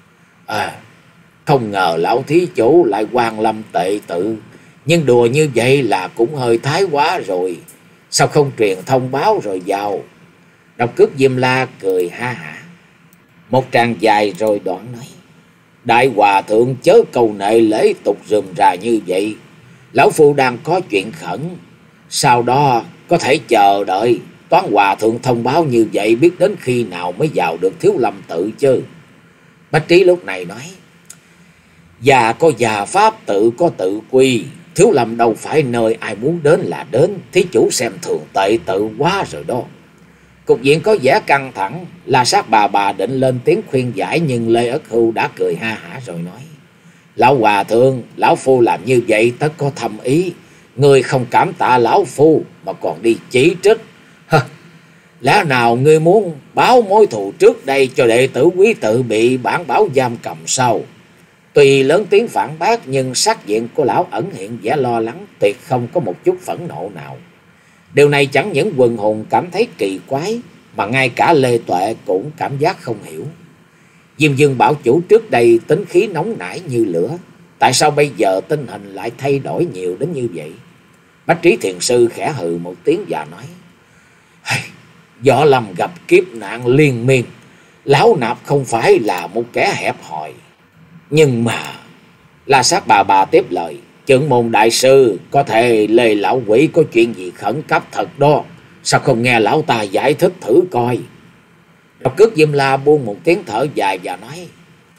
S1: À, không ngờ lão thí chủ lại Quan Lâm tệ tự, nhưng đùa như vậy là cũng hơi thái quá rồi. Sao không truyền thông báo rồi vào? Độc Cước Diêm La cười ha hả một tràng dài rồi đoạn nói: Đại hòa thượng chớ cầu nệ lễ tục rườm rà như vậy. Lão phu đang có chuyện khẩn, sau đó có thể chờ đợi. Toán hòa thượng thông báo như vậy biết đến khi nào mới vào được Thiếu Lâm tự chứ. Bách Trí lúc này nói: Già có già pháp, tự có tự quy. Thiếu Lâm đâu phải nơi ai muốn đến là đến. Thí chủ xem thường tệ tự quá rồi đó. Cục diện có vẻ căng thẳng. La Sát bà bà định lên tiếng khuyên giải, nhưng Lê Ất Hưu đã cười ha hả rồi nói: Lão hòa thượng, lão phu làm như vậy tất có thâm ý. Ngươi không cảm tạ lão phu mà còn đi chỉ trích. Hơ, lẽ nào ngươi muốn báo mối thù trước đây cho đệ tử quý tự bị bản báo giam cầm sao? Tuy lớn tiếng phản bác, nhưng sắc diện của lão ẩn hiện vẻ lo lắng, tuyệt không có một chút phẫn nộ nào. Điều này chẳng những quần hùng cảm thấy kỳ quái, mà ngay cả Lê Tuệ cũng cảm giác không hiểu. Diêm Dương bảo chủ trước đây tính khí nóng nảy như lửa, tại sao bây giờ tình hình lại thay đổi nhiều đến như vậy? Bách Trí Thiền Sư khẽ hừ một tiếng và nói: Võ Lâm gặp kiếp nạn liên miên, Lão Nạp không phải là một kẻ hẹp hòi. Nhưng mà La Sát bà bà tiếp lời: Chưởng môn đại sư, có thể Lê lão quỷ có chuyện gì khẩn cấp thật đó, sao không nghe lão ta giải thích thử coi? Độc Cước Diêm La buông một tiếng thở dài và nói: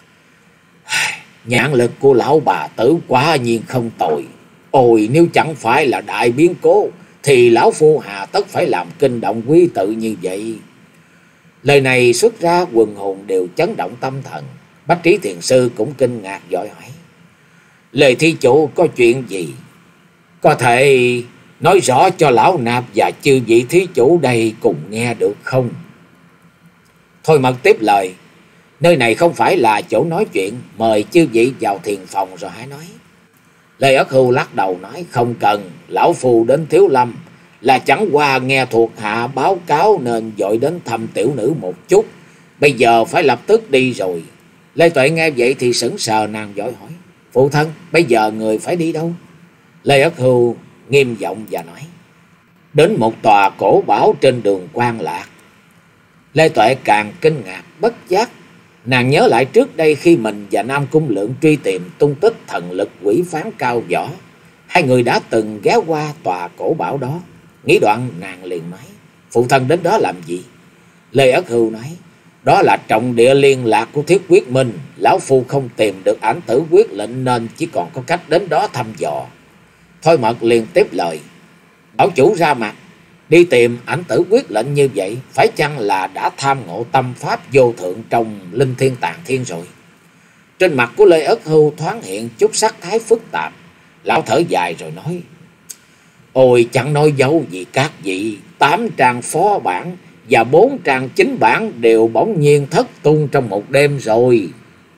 S1: Nhãn lực của lão bà tử quả nhiên không tồi. Ôi, nếu chẳng phải là đại biến cố thì lão phu hà tất phải làm kinh động quý tự như vậy. Lời này xuất ra, quần hùng đều chấn động tâm thần. Bách Trí Thiền Sư cũng kinh ngạc vội hỏi: Lê thí chủ có chuyện gì? Có thể nói rõ cho lão nạp và chư vị thí chủ đây cùng nghe được không? Thôi Mật tiếp lời: Nơi này không phải là chỗ nói chuyện, mời chư vị vào thiền phòng rồi hãy nói. Lê Ất Hưu lắc đầu nói: Không cần, lão phu đến Thiếu Lâm là chẳng qua nghe thuộc hạ báo cáo nên vội đến thăm tiểu nữ một chút, bây giờ phải lập tức đi rồi. Lê Tuệ nghe vậy thì sững sờ, nàng vội hỏi: Phụ thân, bây giờ người phải đi đâu? Lê Ất Hưu nghiêm giọng và nói: Đến một tòa cổ bảo trên đường Quan Lạc. Lê Tuệ càng kinh ngạc, bất giác nàng nhớ lại trước đây khi mình và Nam Cung Lượng truy tìm tung tích thần lực quỷ phán Cao Võ, hai người đã từng ghé qua tòa cổ bảo đó. Nghĩ đoạn nàng liền nói: Phụ thân đến đó làm gì? Lê Ất Hưu nói: Đó là trọng địa liên lạc của Thiết Quyết Minh. Lão phu không tìm được ảnh tử quyết lệnh nên chỉ còn có cách đến đó thăm dò. Thôi Mật liền tiếp lời: Bảo chủ ra mặt đi tìm ảnh tử quyết lệnh như vậy, phải chăng là đã tham ngộ tâm pháp vô thượng trong Linh Thiên Tàng Thiên rồi? Trên mặt của Lê Ất Hưu thoáng hiện chút sắc thái phức tạp. Lão thở dài rồi nói: Ôi, chẳng nói dấu gì các vị, tám trang phó bản và bốn trang chính bản đều bỗng nhiên thất tung trong một đêm rồi.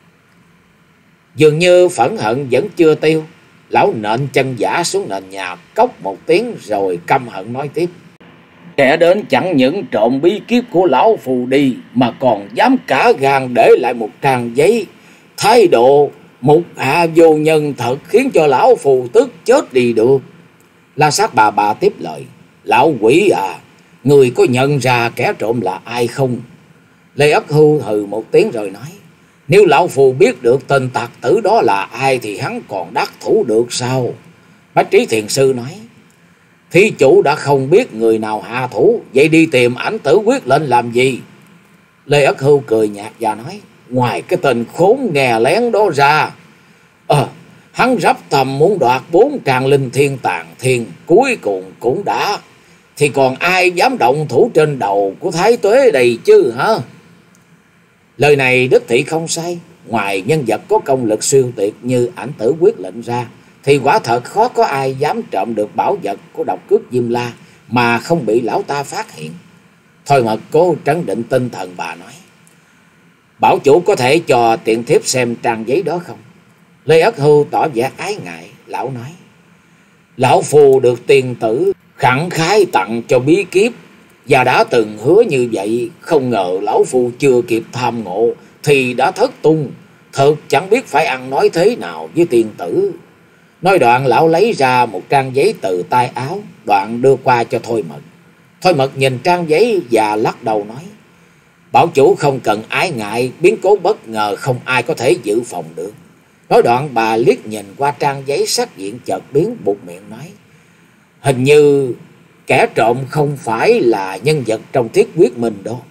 S1: Dường như phẫn hận vẫn chưa tiêu, lão nện chân giả xuống nền nhà, cốc một tiếng rồi căm hận nói tiếp: Kẻ đến chẳng những trộm bí kíp của lão phù đi, mà còn dám cả gan để lại một trang giấy. Thái độ mục hạ vô nhân thật, khiến cho lão phù tức chết đi được. La Sát bà bà tiếp lời: Lão quỷ à, người có nhận ra kẻ trộm là ai không? Lê Ất Hưu hừ một tiếng rồi nói: Nếu lão phù biết được tên tặc tử đó là ai thì hắn còn đắc thủ được sao? Bách Trí Thiền Sư nói: Thí chủ đã không biết người nào hạ thủ, vậy đi tìm ảnh tử quyết lệnh làm gì? Lê Ất Hưu cười nhạt và nói: Ngoài cái tên khốn nghe lén đó ra, Ờ, hắn rắp thầm muốn đoạt bốn tràng Linh Thiên Tàng Thiên, cuối cùng cũng đã. Thì còn ai dám động thủ trên đầu của Thái Tuế đây chứ hả? Lời này đích thị không sai. Ngoài nhân vật có công lực siêu tuyệt như ảnh tử quyết lệnh ra, thì quả thật khó có ai dám trộm được bảo vật của Độc Cước Diêm La mà không bị lão ta phát hiện. Thôi Mật cố trấn định tinh thần, bà nói: Bảo chủ có thể cho tiện thiếp xem trang giấy đó không? Lê Ất Hưu tỏ vẻ ái ngại. Lão nói: Lão phù được tiền tử khẳng khái tặng cho bí kíp và đã từng hứa như vậy, không ngờ lão phu chưa kịp tham ngộ thì đã thất tung, thật chẳng biết phải ăn nói thế nào với tiền tử. Nói đoạn lão lấy ra một trang giấy từ tay áo, đoạn đưa qua cho Thôi Mật. Thôi Mật nhìn trang giấy và lắc đầu nói: Bảo chủ không cần ái ngại, biến cố bất ngờ không ai có thể dự phòng được. Nói đoạn bà liếc nhìn qua trang giấy, sắc diện chợt biến, buột miệng nói: Hình như Kẻ trộm không phải là nhân vật trong Thiết Quyết Minh đó.